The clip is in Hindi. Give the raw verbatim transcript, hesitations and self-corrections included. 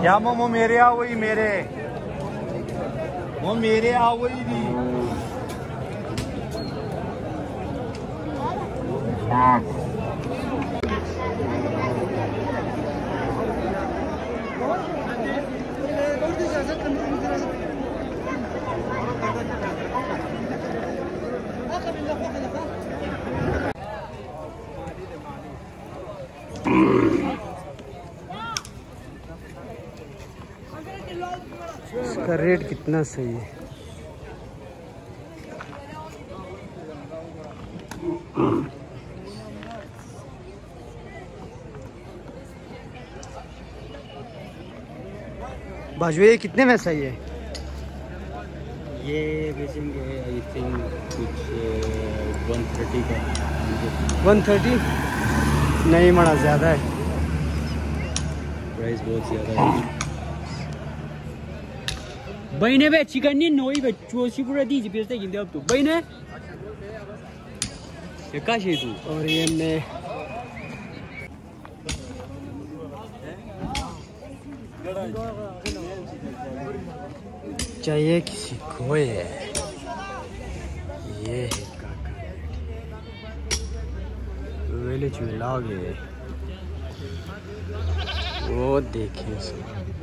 क्या मोमो मेरे आ वही मेरे वो मेरे आ वही दी इसका रेट कितना सही है। बाजू ये कितने में सही है? ये बेचेंगे आई थिंक कुछ वन थर्टी का। वन थर्टी नहीं मड़ा ज़्यादा है, प्राइस बहुत ज़्यादा है। बहने बे चिकन नहीं नोई बे चोसी पूरा दी जी बेचते गिनते अब तू बहने ये का शे तू। और ये मैं चाहिए किसी को ये ये है काका वेले चुला गए वो देखे सो।